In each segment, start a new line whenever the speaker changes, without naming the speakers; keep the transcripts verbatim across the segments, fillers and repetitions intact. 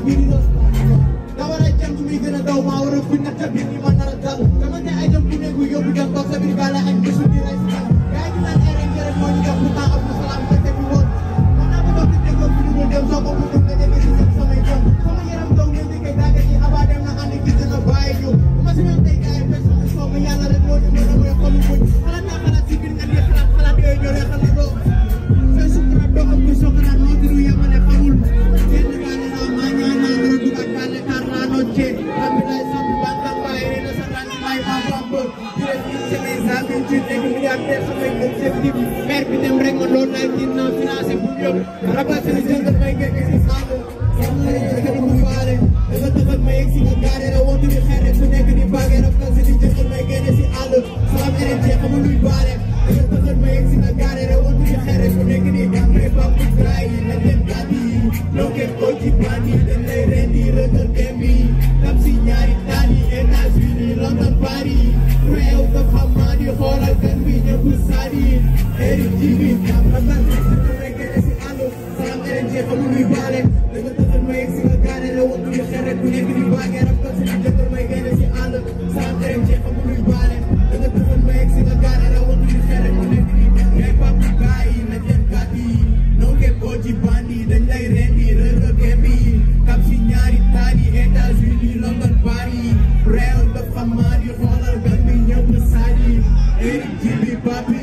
biir yi da war a jëm muy gën a daw maa war a fi nag ca biir ñi ma nar a dal dama ne ay dem bu nekk yóbbu dem toog sa biir gaale ak gisul di rey si dal gaa yi naan ay rek njëriñ moo ñu def lu temps ab salaam te te bi woon man naa ko doon di déggoo fi ñu dem soo ko mu dem nga dégg si seen samay jëm sama yaram daw ngeen di koy daaga ci abaa dem na ànd gis dina bàyyi ñu ma si même tey gaa yi fekk sama soo ma yàlla rek moo ñu mën a mooy xolu muñ xalaat naa xalaat si biir nga di xalaat xalaat yooyu ñoo lay xalaat doo fay sukuraat doo xam ni soo xalaat moo di lu yemale xamul génn gaale naa maa ñaan naa war a dugaat gaale tar naa noccee alhamdulilah sant bantam bàyyi na sa ràññi may ma bamb jërëjëf ñu ci mes amis ci nekk milliardaire samay objectif maire bi dem rek ma loolu laay dina financé bu yëpp rabal seen jëngal may ngeen si sàmm sama jëkkër mu faale dafa taxal ma yegg si nga gaare la wontu di xeer rek ku nekk di baagee rabal seen jëngal may génne si àll sama R N G xamul luy baale dafa taxal ma yegg si nga gaare la wontu di xeer rek ku nekk di mais pas pour gars yi na dem gàddi loo kenn koo ci bandi dañ lay rendi rëgal dem bi tam si ñaari taali États-Unis London Paris réew nga xam maa di xoolal gan bi ñëpp sadi Eric Jibi am rabal seen may génne si àll sama R N G xamul luy baale dafa taxal ma yegg si nga gaare la wontu di xeer rek ku nekk di baagee rabal seen jëngal may génne si àll sama R N G xamul luy baale dafa taxal ma yegg si nga gaare la wontu di xeer rek ku nekk di mais pas pour gars yi na dem gàddi noo ke koo ci bandi dañ lay rendi rëga kembi kam si ñaari taali États-Unis London Paris réew nga xam maa di xoolal gan bi ñëpp sadi Eric Jibi papi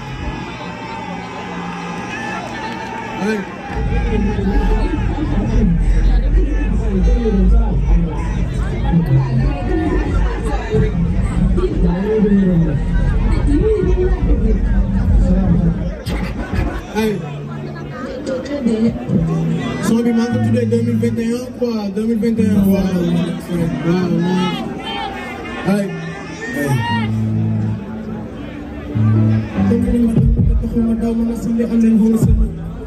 ay ay son bi maa ngi ko tuddee deux mille vingt et un quoi deux mille vingt et un waaw waaw ay taxuma daw ma na sindi am leen xool sama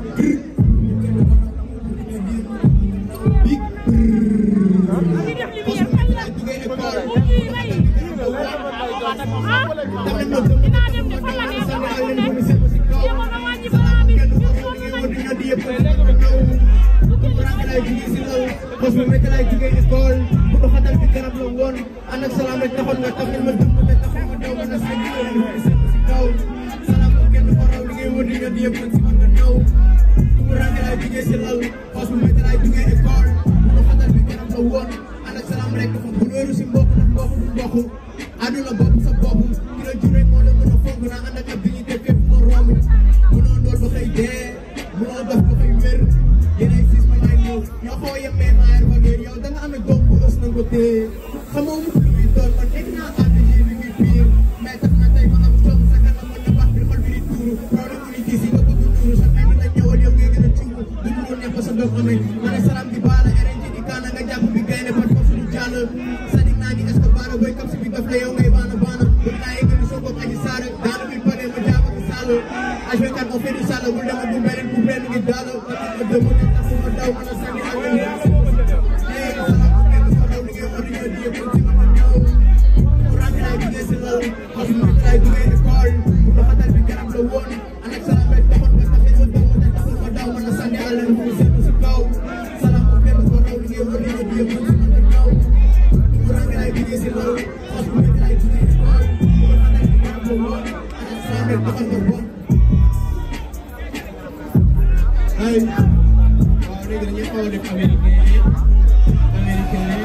bos ma métti laay jugee école bu doxatal bi garab la woon ànd ak salaam rek taxoon nga taxul ma dëmm te taxul ma daw ma na sa si kaw salaam ko kenn ko raw li ngay wër di nga di yëpp man si man nga naw bu range laay jugee si lal bos ma métti laay jugee école bu doxatal bi garab la woon ànd ak salaam rek dafa bu wéeru si mbokk ndax mbokk du mbokk àdduna bopp sa bopp ki la juree moo la mën a fonk naa ànd ak ab dignité fépp ma romb mënoo ndool ba xëy dee mënoo dox ba xëy wér yeneen sis ma laay ñëw ñoo xoo yemmee maayar ba ngeen yow da nga amee doom bu ës na nga ko téye xamoo mu ko fi doon man nekk naa ànd yi li ngi biir mais tax na tey ma am jom sa kanam mën na baax bi xol bi di tuuru problème mu ni tiis yi nga bëgg tuuru sa mel ni la ñëwal yow ngay gën a tuuru du mu nekk ba sa doom amee ma ne salaam di baala R N G di kaana nga jàpp bi gaynde par force du jàll sadik naa ni est-ce que baana boy kam si bi daf la yow ngay baana baana bu naa yëgali soo bopp aji saara daana bi pare ma jàpp ak sàll H vingt-quatre on fait du sàll bul dema du beneen bu benn ngi daal ma dëmm ne tax sama daw mën a sànni ak ay waaw léegi dañuy xaw a def américain américain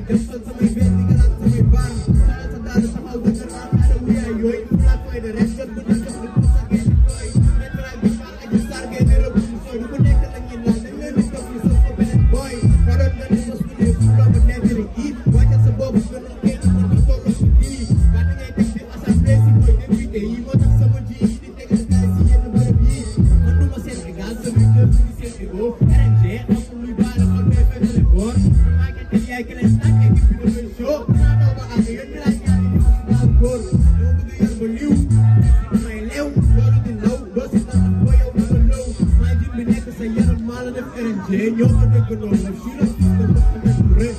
dem sol samay benn di galaat samay baan sala sa daal taxaw dëgg naa xaare wu yaay yooyu fulaat fay de rek jot bu jot jox li pour sa génn tooy metraay bi faal aji sar génn rëbb ñu sooy du ko nekk la ñuy laal dañ leen di toog ñu sos ko beneen booy waroon nga ne sos bu dee fu doo ko nekk rek ii wàccal sa boobu gën a kenn mën nga toog si ii daa da ngay teg di assemblée si mooy député yi moo tax sama ji yi di tegal gaay si yenn bërëb yi man du ma seen égal sama kër si di seen égo R N G xamul luy baale xol bee fekk boor maa ngi teg yaay keneen tànk équipe bi ma koy show dinaa daw ba àgg yéen ñi laay ñaan di ma si gaaw góor dama bëgg yor ba liw damay leew loolu di law doo si tax boo yow dama law maa jim bi nekk sa yaram maa la def R N G ñoo ma dëgg noonu la fii la fii la ma xamee bu rëy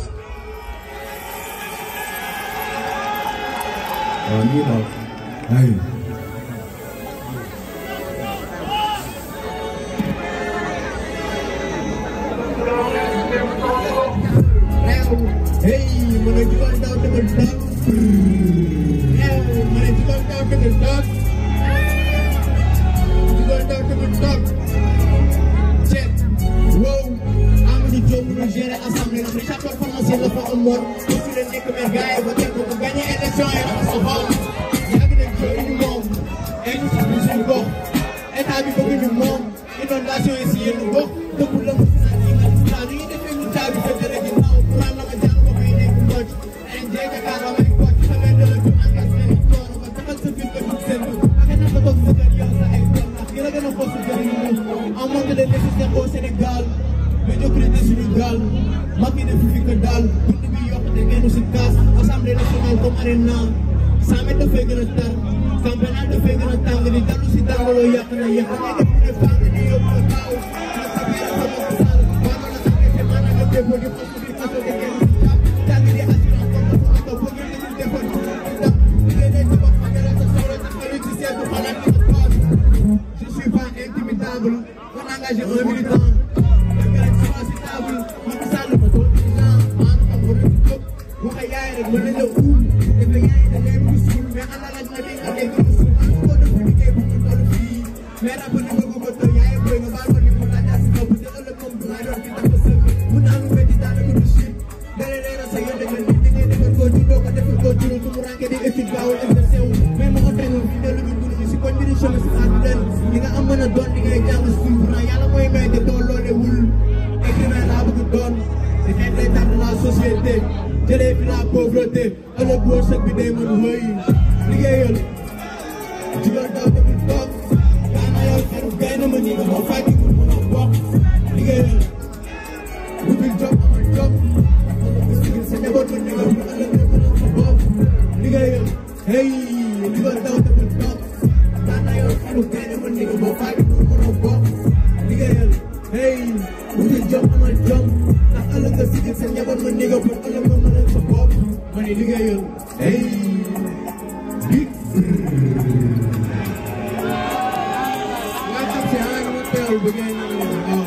waaw nii daal ay
hey, man a jugal daw dëgg dëgg. Hey, man a jugal daw dëgg dëgg. Jugal daw dëgg dëgg. Check. Wow. Amadou Diop mu géré assemblée ndax Richard Toll pharmacien la fa amoon. su leen nekk mais gars yi ba teg ko bu gagné élection yi dafa soxal. yàgg nañ ci indi moom. ay ñu si suñu gox. état bi bëgg ñu moom. inondation yi si yenn gox. dëkk la mu finance yi nga si saa ni ñuy defee ñu caabi sa dara ji naaw plan la ma jàng ma koy nekk mboj. ay njëkk a kaar ma di kocc sa mel ne la ñu engagé leen coono ba taxal sa biir ba jub seen bi. ak na nga toog sa kër yow sa ay tool ndax ki la gën a fos jëriñ ñu. en manque de nécessaire au Sénégal. médiocrité suñu gaal. Macky def fi ko daal. dund bi yokk te kenn si kaas. assemblée nationale comme arena. cent mètres dafay gën a tar. campagne dafay gën a tàng di dalu si tàngaloo yàq na yàq. da ngay def mu ne fàng di yóbbu ko kaaw. na sa biir sa bopp sàll. waaw na sa biir maanaam nga déggoo di xos di xos di kenn si jàpp. tàng di assurance comme dafa am ko bëgg nañu defoon ci ndax liggéey day tabax ma dara sa soxla sa xarit si seetu xalaat ni sa tool. je suis pas intimidable. on engagé un militant. Macky Sall ma doon président maanaam am war a jóg waxe yaay rek mën nañ la uum dafa yaay da ngay bëgg suul mais ana laaj na di nga dégg suul maa ngi ko def liggéey bu ñu toll fii mais rab ni bëgg ko tër yaay boy nga baal ma ni mu laaj si kaw te ëllëg moom bu laa doon fi dafa sël mun naa lu métti daanaka du shit dara leeral sa yoon dëgg nit da ngay defal koo juddoo ko defal koo juróom su mu ranke di étude gaawul exercé wu mais ma oteenu fi dellu ñu dund si koñ bi di chemin si xaatu leen li nga am mën a doon li ngay jàng suuf na yàlla mooy may te doon loole wul écrivain laa bëgg doon di xeex day tànn la société jëlee fi la pauvreté ëllëg wërsëg bi day mën wëy liggéeyal jugal daw tamit toog gaana yow xeru gaynde ma ñi nga moo fàkki mun mun a bokk liggéeyal wutul job amal job sigil sa njaboot ma ñi nga bu ëllëg nga mën a sa bopp liggéeyal hey jugal daw tamit toog gaana yow xeru gaynde ma ñi nga moo fàkki mun mun a bokk liggéeyal hey wutul job amal job ndax ëllëg nga sigil sa njaboot ma néega pour ëllëg nga mën a sa bopp ma ne liggéeyal hey big nga xam si yaa ngi ma teewal bu ngeen